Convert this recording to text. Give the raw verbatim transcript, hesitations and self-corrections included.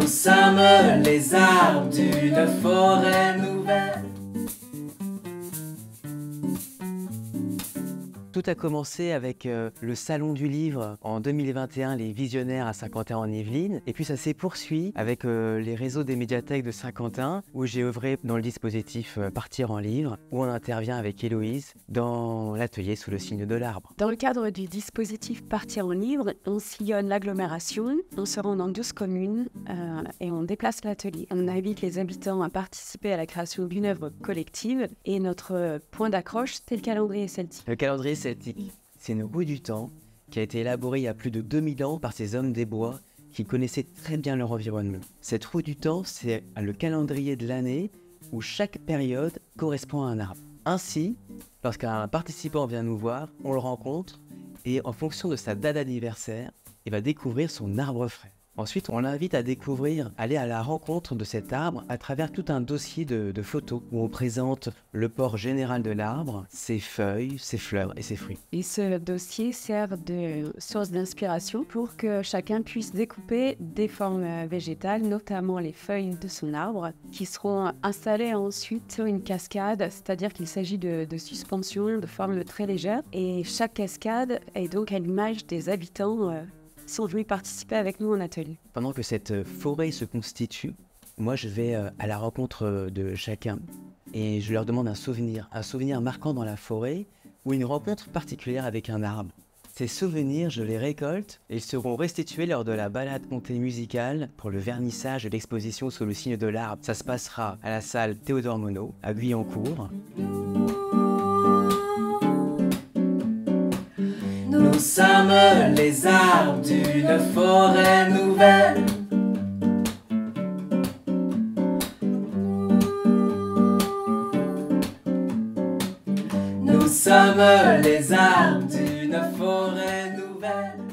Nous sommes les arbres d'une forêt nouvelle. Tout a commencé avec euh, le Salon du Livre en deux mille vingt et un, les Visionnaires à Saint-Quentin en Yvelines. Et puis ça s'est poursuivi avec euh, les réseaux des médiathèques de Saint-Quentin, où j'ai œuvré dans le dispositif euh, Partir en Livre, où on intervient avec Héloïse dans l'atelier sous le signe de l'arbre. Dans le cadre du dispositif Partir en Livre, on sillonne l'agglomération, on se rend dans douze communes euh, et on déplace l'atelier. On invite les habitants à participer à la création d'une œuvre collective et notre euh, point d'accroche, c'est le calendrier celtique. Le calendrier celtique, c'est une roue du temps qui a été élaborée il y a plus de deux mille ans par ces hommes des bois qui connaissaient très bien leur environnement. Cette roue du temps, c'est le calendrier de l'année où chaque période correspond à un arbre. Ainsi, lorsqu'un participant vient nous voir, on le rencontre et en fonction de sa date d'anniversaire, il va découvrir son arbre frais. Ensuite, on l'invite à découvrir, aller à la rencontre de cet arbre à travers tout un dossier de, de photos où on présente le port général de l'arbre, ses feuilles, ses fleurs et ses fruits. Et ce dossier sert de source d'inspiration pour que chacun puisse découper des formes végétales, notamment les feuilles de son arbre, qui seront installées ensuite sur une cascade, c'est-à-dire qu'il s'agit de, de suspensions de formes très légères. Et chaque cascade est donc à l'image des habitants euh, sont venus participer avec nous en atelier. Pendant que cette forêt se constitue, moi je vais à la rencontre de chacun et je leur demande un souvenir, un souvenir marquant dans la forêt ou une rencontre particulière avec un arbre. Ces souvenirs, je les récolte et ils seront restitués lors de la balade contée musicale pour le vernissage de l'exposition sous le signe de l'arbre. Ça se passera à la salle Théodore Monod, à Guyancourt. Nous sommes les arbres d'une forêt nouvelle. Nous sommes les arbres d'une forêt nouvelle.